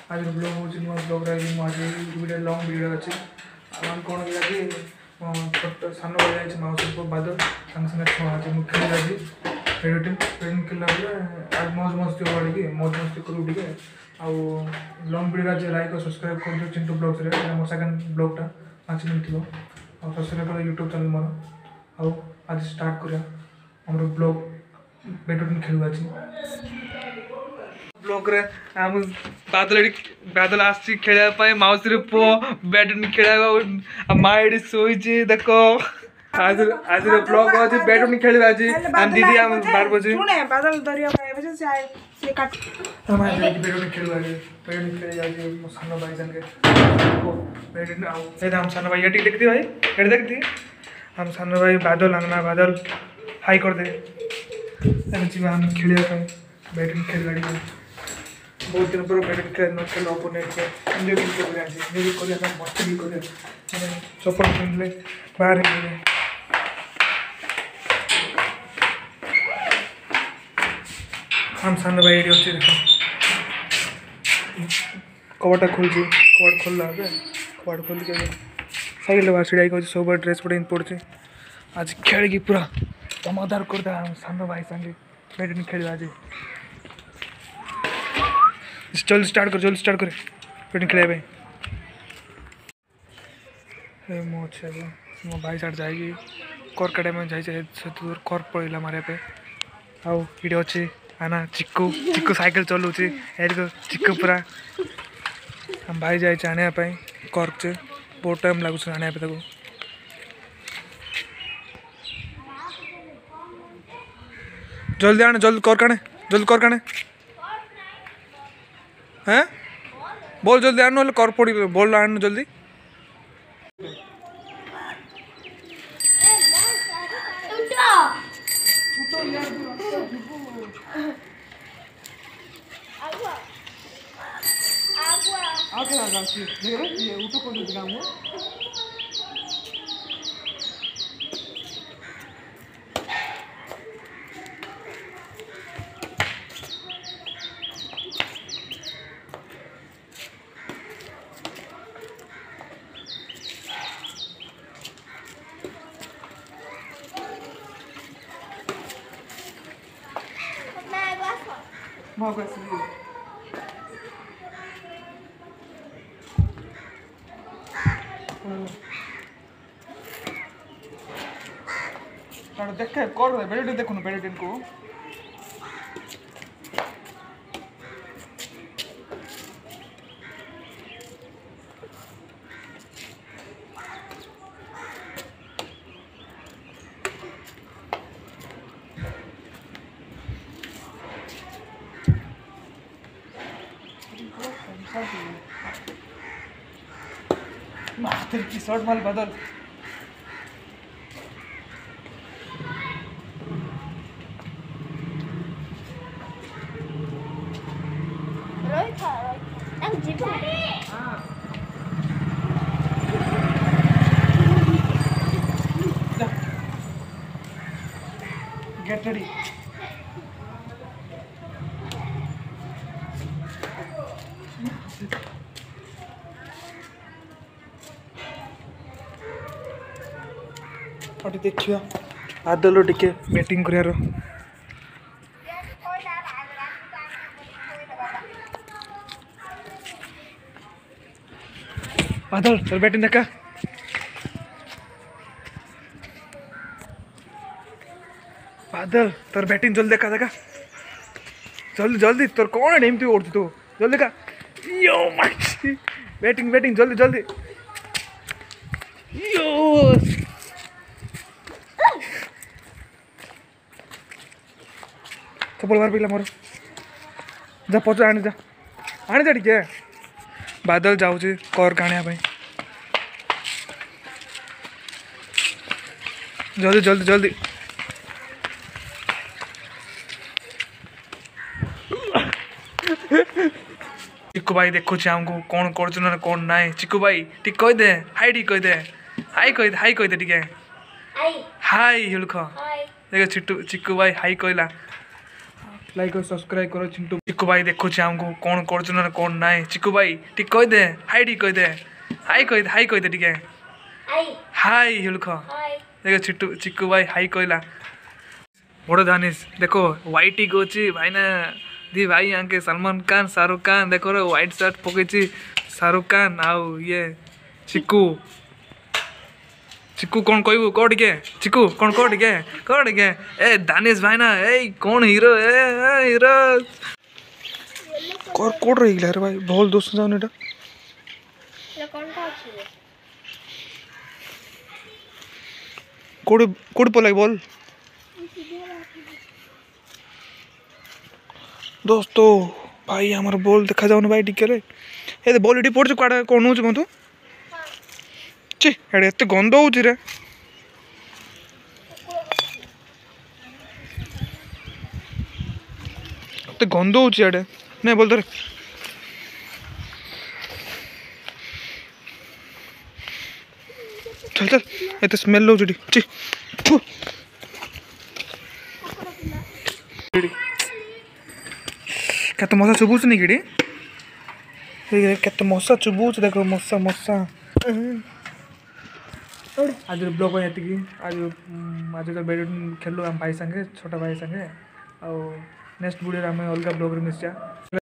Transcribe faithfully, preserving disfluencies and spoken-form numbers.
आज ब्लॉग हूँ नुआ ब्लॉग आज वीडियो लंग वीडियो अच्छी आम कौन कि छोट सान भाई जाए मौसी को बादल संगे संगे मुझे खेल आज वीडियो टीम वीडियो खेलना आज मौज मस्ती हो कि मौज मस्ती करूँ टे आउ लंग वीडियो आज लाइक और सब्सक्राइब कर दियो चिंटू ब्लॉग्स रे मोर सेकंड ब्लॉग टा पाँच मिनट थी और सब्सक्राइब कर यूट्यूब चैनल मोर आउ आज स्टार्ट करिया हमर ब्लॉग बैडमिंटन खेलू आज ब्लॉग रे हम बादल बादल आसी खेलया पाए माउसी रे पो बैडमिंटन खेलया माइडी सोईची देखो आज आज रे ब्लॉग आज बैडमिंटन खेलबा आज हम दीदी हम बार बजे सुने बादल दरिया पाए बजे से आए से काट हम आज बैडमिंटन खेलबा आज बैडमिंटन खेल आज मो सानो भाई संगे को बैडमिंटन आउ ए हम सानो भाई एटी देखती भाई एटी देखती हम सानो भाई बादल अंगना बादल हाई कर दे एमची हम खेलिया पाए बैडमिंटन खेल गाड़ी बहुत दिन पर बैडमिंटन खेल न खेल ओपोनेंट के एंजॉय भी कर रहे हैं एंजॉय कर रहे हैं मस्ती भी कर रहे हैं चप्पल पहन ले बाहर निकले हम सानो भाई एडी अच्छे देखो कबाटा खोल कबाट खोल कबाट खोल के साइकिल बाहर छिड़ा कर सब ड्रेस पड़े पड़े आज खेल की पूरा धमादार करता हम सानो भाई संगे बैडमिंटन खेल आज चल स्टार्ट कर जल्दी स्टार्ट कर बैडमिंटन खेल मो अच्छे मो भाई साइड जाएगी कर काटे में जाए दूर कर पड़ा मारे पे आउ ये अच्छे आना चिक्कू चिक्कू साइकिल चलू चिक्कू पूरा हम भाई जाए आने कर से बहुत टाइम लगुच आने पे जल्दी आने जल्दी कर काने जल्दी कर काने हैं बोल जल्दी आने कर पड़ी बोल आने जल्दी आगे आ जाओ ये उठो को दिखाऊंगा mau gue sendiri kalau देखा कर बैडमिंटन देखो ना बैडमिंटन को मास्टर की शॉट माल बदल रोहित रोहित जीप हां गेट रेडी अभी देखिए बादल टिके बैटिंग कर बादल चल बैटिंग देखा बादल तोर बैटिंग जल्दी देखा देखा जल्दी जल्दी तोर कौन है एमती ओढ़ती तू जल्दी देखा यो माची बैटिंग बैटिंग जल्दी जल्दी यो चप्पल मार पिला मोर जा पच आने जा आने जा टिके बादल जाऊँ कर काणिया जल्दी जल्दी जल्दी चिक्कू भाई देखो हमको कौन कर कौन ना चिक्कू भाई टिक कह दे हाई टिक कह दे हाई कह दे हाई कह दे टिके हाई हिलख देख चिट्टू चिक्कू भाई हाई कहला लाइक और सब्सक्राइब करो चिंटू चिकू भाई देखो हमको कौन कर ना कौन ना चिकू भाई टिक कह दे हाई टिक कह दे हाई कह दे हाई कह दे टिके हाई हिलख देखो चिट्टू चिकू भाई हाई कहला बड़ दानिश देखो व्हाइट कौची भाई ना दी भाई आंके सलमान खान शाहरुख खान देखो रे व्हाइट शर्ट पकई शाहरुख खान आउ ये चिकू चिकू कौन कहबू कह टिके चिकू कौन कह टिके कह टिके ए दानिश भाई ना ए कौन हीरो ए हीरो कर कोड रही रे भाई बोल दोस्त जाओ नेटा कोड कोड पलाई बोल दोस्तों भाई हमार बॉल देखा जाऊन भाई टिके रे ए बॉल इटी पड़ कुआडे कौन हो कहतु ची एडे एते गंध होउची रे एते गंध होउची एडे नहीं बोल दे चल चल एते स्मेल होउची ची फु केते मशा चुबुच नहीं किडी केते मशा चुबुच देखो मशा मशा आज ब्लॉग ये आज आज तो बैडमिंटन खेलु आम भाई संगे छोटा भाई संगे आ नेक्स्ट वीडियो आम अलग ब्लॉग मिसा